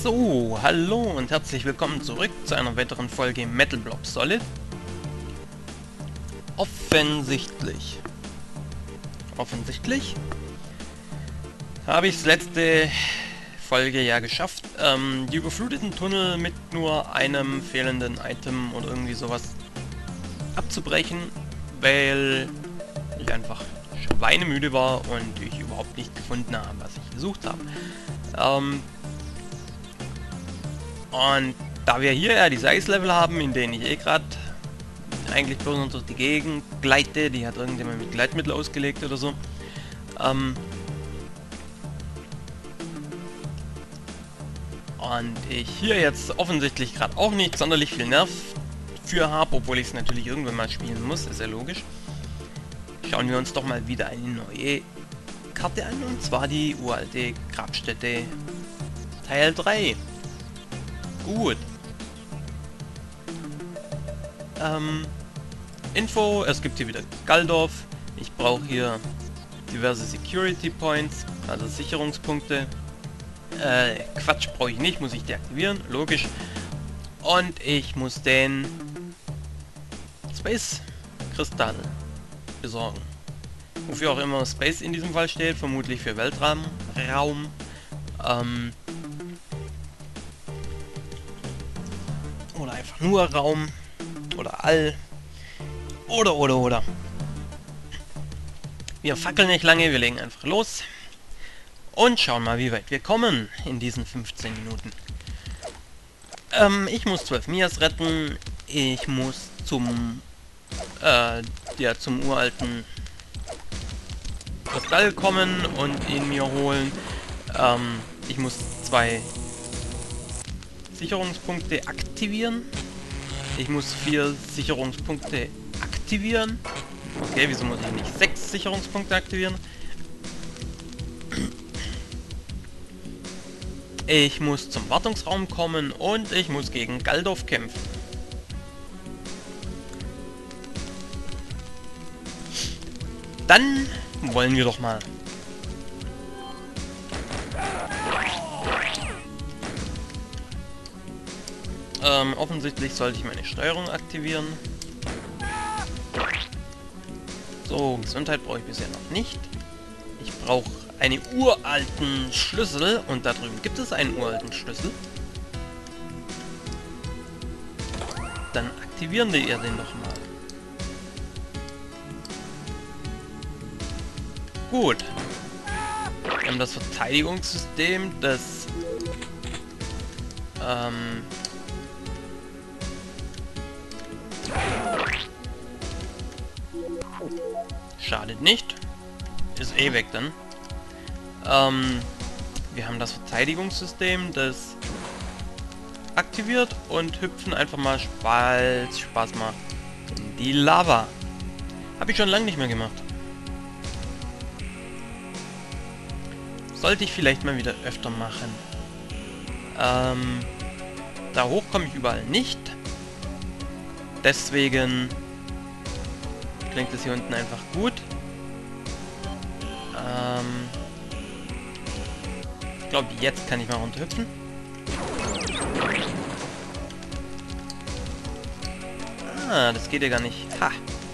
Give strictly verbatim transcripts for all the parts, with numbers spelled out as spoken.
So, hallo und herzlich willkommen zurück zu einer weiteren Folge Metal Block Solid. Offensichtlich, offensichtlich habe ich es letzte Folge ja geschafft, ähm, die überfluteten Tunnel mit nur einem fehlenden Item oder irgendwie sowas abzubrechen, weil ich einfach schweinemüde war und ich überhaupt nicht gefunden habe, was ich gesucht habe. Ähm, Und da wir hier ja diese Eislevel haben, in denen ich eh gerade eigentlich bloß noch durch die Gegend gleite, die hat irgendjemand mit Gleitmittel ausgelegt oder so, ähm, und ich hier jetzt offensichtlich gerade auch nicht sonderlich viel Nerv für habe, obwohl ich es natürlich irgendwann mal spielen muss, ist ja logisch, schauen wir uns doch mal wieder eine neue Karte an, und zwar die uralte Grabstätte Teil drei. Gut. Ähm, Info, es gibt hier wieder Galdorf. Ich brauche hier diverse Security Points, also Sicherungspunkte. Äh, Quatsch, brauche ich nicht, muss ich deaktivieren, logisch. Und ich muss den Space Kristall besorgen. Wofür auch immer Space in diesem Fall steht, vermutlich für Weltraum. Raum. Ähm, oder einfach nur Raum. Oder All. Oder, oder, oder. Wir fackeln nicht lange, wir legen einfach los. Und schauen mal, wie weit wir kommen in diesen fünfzehn Minuten. Ähm, ich muss zwölf Mias retten. Ich muss zum, äh, ja, zum uralten Kristall kommen und ihn mir holen. Ähm, ich muss zwei Sicherungspunkte aktivieren. Ich muss vier Sicherungspunkte aktivieren. Okay, wieso muss ich nicht sechs Sicherungspunkte aktivieren? Ich muss zum Wartungsraum kommen und ich muss gegen Galdorf kämpfen. Dann wollen wir doch mal. Ähm, offensichtlich sollte ich meine Steuerung aktivieren. So, Gesundheit brauche ich bisher noch nicht. Ich brauche einen uralten Schlüssel und da drüben gibt es einen uralten Schlüssel. Dann aktivieren wir den doch mal. Gut. Wir haben das Verteidigungssystem, das ähm, schadet nicht. Ist eh weg dann. Ähm, wir haben das Verteidigungssystem, das aktiviert und hüpfen einfach mal, weil es Spaß macht, in die Lava. Habe ich schon lange nicht mehr gemacht. Sollte ich vielleicht mal wieder öfter machen. Ähm, da hoch komme ich überall nicht. Deswegen klingt es hier unten einfach gut. Ähm, ich glaube, jetzt kann ich mal runterhüpfen. Ah, das geht ja gar nicht. Ha!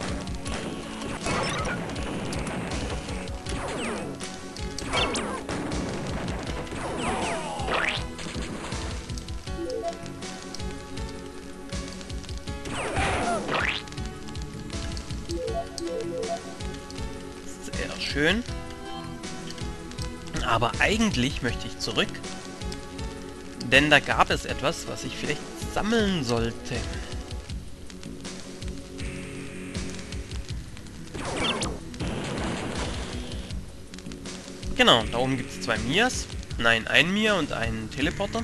Sehr schön. Aber eigentlich möchte ich zurück, denn da gab es etwas, was ich vielleicht sammeln sollte. Genau, da oben gibt es zwei Mias. Nein, ein Mia und einen Teleporter.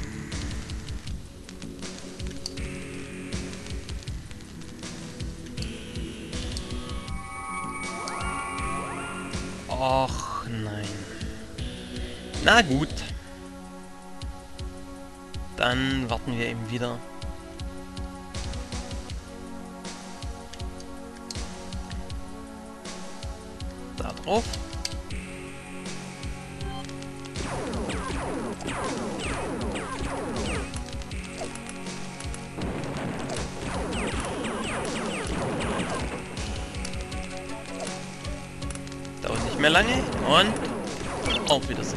Och, nein. Na gut. Dann warten wir eben wieder. Da drauf. mehr lange und auf Wiedersehen.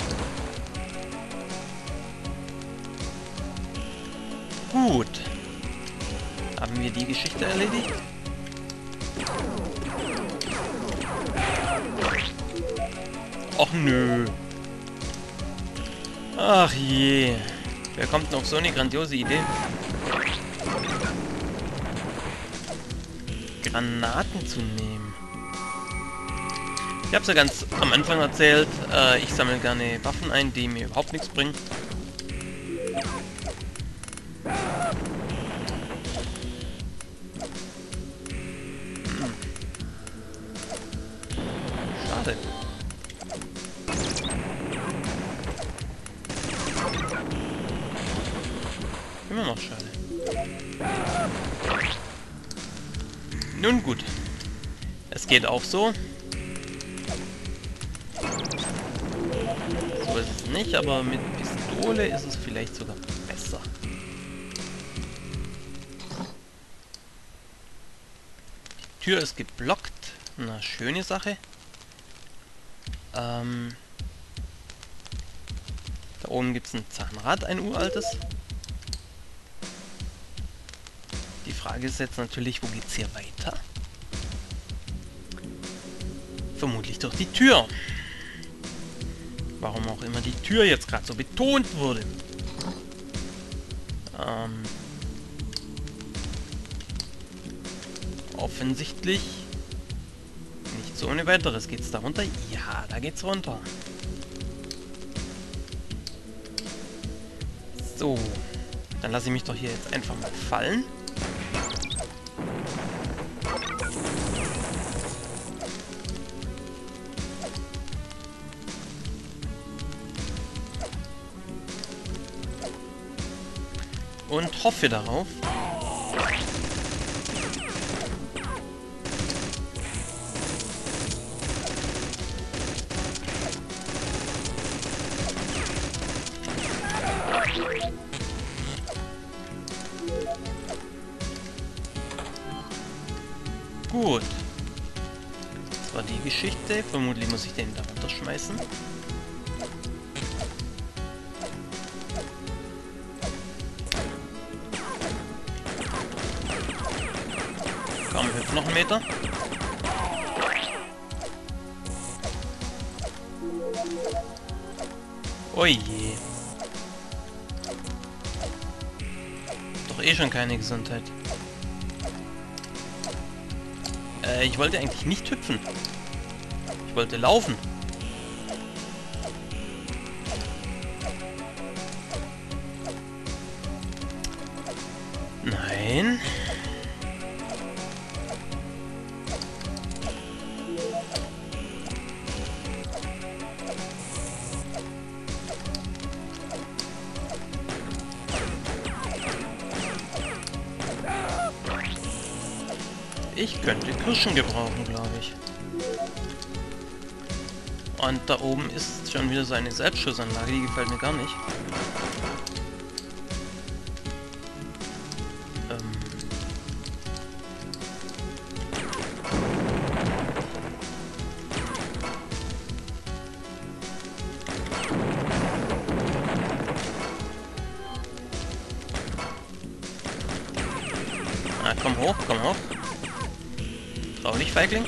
Gut. Haben wir die Geschichte erledigt? Och nö. Ach je. Wer kommt noch auf so eine grandiose Idee? Granaten zu nehmen. Ich habe es ja ganz am Anfang erzählt, äh, ich sammle gerne Waffen ein, die mir überhaupt nichts bringen. Hm. Schade. Immer noch schade. Nun gut. Es geht auch so. So ist es nicht, aber mit Pistole ist es vielleicht sogar besser. Die Tür ist geblockt. Na, schöne Sache. Ähm, da oben gibt es ein Zahnrad, ein uraltes. Die Frage ist jetzt natürlich, wo geht's hier weiter? Vermutlich durch die Tür. Warum auch immer die Tür jetzt gerade so betont wurde. Ähm, offensichtlich nicht so ohne weiteres. Geht's da runter? Ja, da geht's runter. So, dann lasse ich mich doch hier jetzt einfach mal fallen. Und hoffe darauf, gut. Das war die Geschichte. Vermutlich muss ich den da runterschmeißen. Komm, hüpf noch einen Meter. Oje. Doch eh schon keine Gesundheit. Äh, ich wollte eigentlich nicht hüpfen. Ich wollte laufen. Nein. Ich könnte Kirschen gebrauchen, glaube ich. Und da oben ist schon wieder so eine Selbstschussanlage, die gefällt mir gar nicht. Ähm ah, komm hoch, komm hoch. Trau dich, Feigling.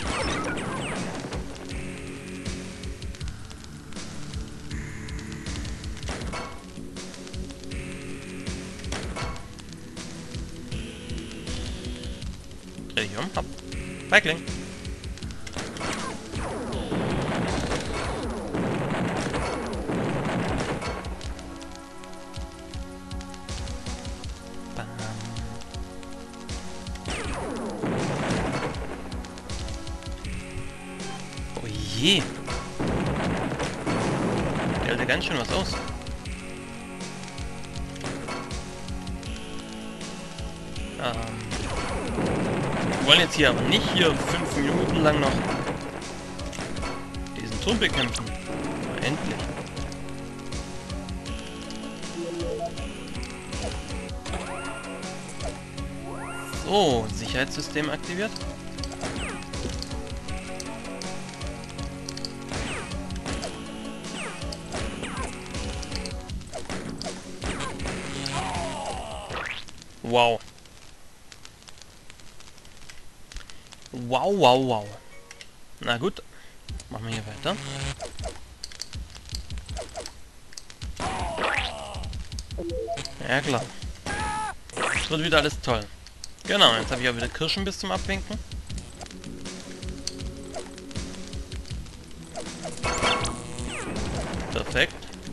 Dreh dich um, hopp. Feigling. Je. Der hält ja ganz schön was aus. Ähm. Wir wollen jetzt hier aber nicht hier fünf Minuten lang noch diesen Turm bekämpfen. Na, endlich. So, Sicherheitssystem aktiviert. Wow. Wow, wow, wow. Na gut. Machen wir hier weiter. Ja klar. Es wird wieder alles toll. Genau, jetzt habe ich auch wieder Kirschen bis zum Abwinken. Perfekt.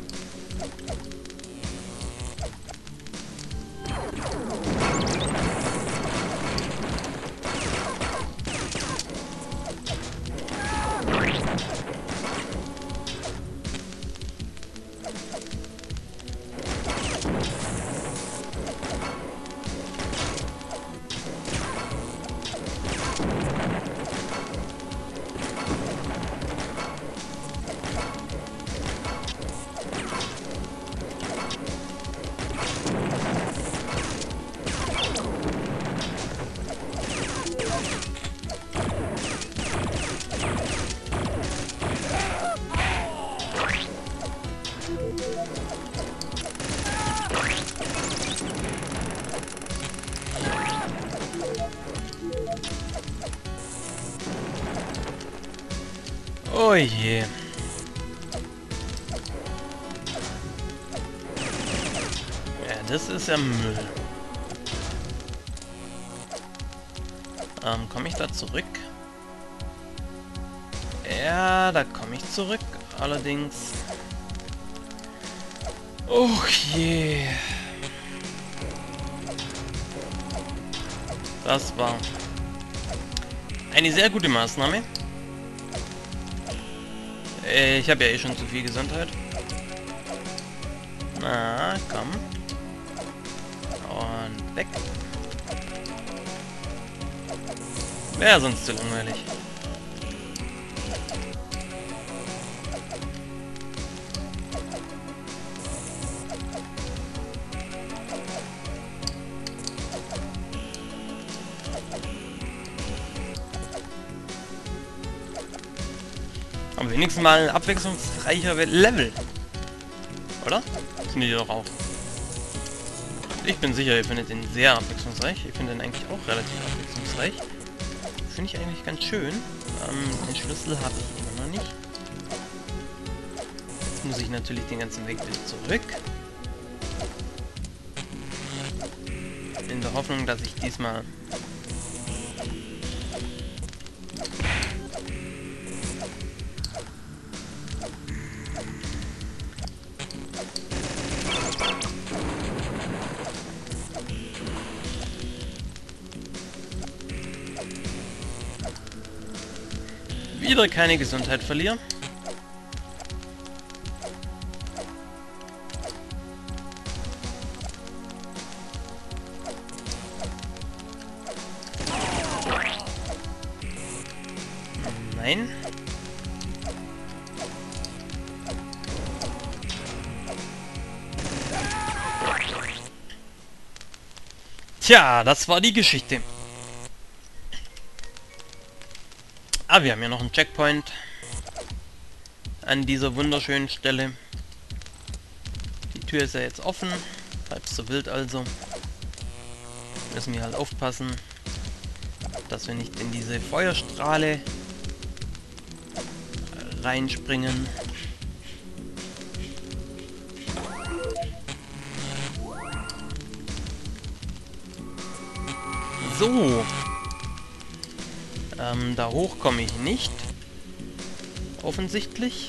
Oh je. Ja, das ist ja Müll. Ähm, komme ich da zurück? Ja, da komme ich zurück. Allerdings... Oh je. Das war eine sehr gute Maßnahme. Äh, ich habe ja eh schon zu viel Gesundheit. Na, komm. Und weg. Wäre sonst zu langweilig. Aber wenigstens mal ein abwechslungsreicher Level. Oder? Sind die doch auch. Ich bin sicher, ihr findet den sehr abwechslungsreich. Ich finde den eigentlich auch relativ abwechslungsreich. Finde ich eigentlich ganz schön. Ähm, den Schlüssel habe ich immer noch nicht. Jetzt muss ich natürlich den ganzen Weg wieder zurück. In der Hoffnung, dass ich diesmal... wieder keine Gesundheit verliere. Nein. Tja, das war die Geschichte. Ah, wir haben ja noch einen Checkpoint an dieser wunderschönen Stelle. Die Tür ist ja jetzt offen, halb so wild also. Müssen wir halt aufpassen, dass wir nicht in diese Feuerstrahle reinspringen. So. Ähm, da hoch komme ich nicht. Offensichtlich.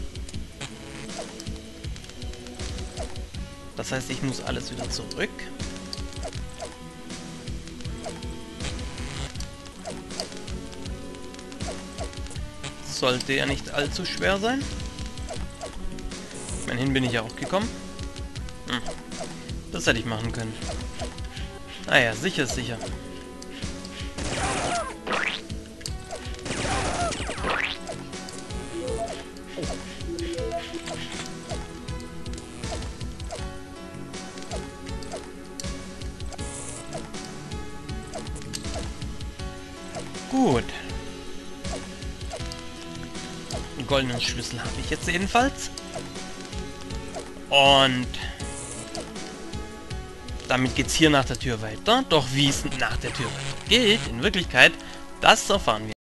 Das heißt, ich muss alles wieder zurück. Sollte ja nicht allzu schwer sein. Ich meine, hin bin ich ja auch gekommen. Hm. Das hätte ich machen können. Naja, sicher ist sicher. Gut. Einen goldenen Schlüssel habe ich jetzt jedenfalls. Und damit geht's hier nach der Tür weiter. Doch wie es nach der Tür weitergeht, in Wirklichkeit, das erfahren wir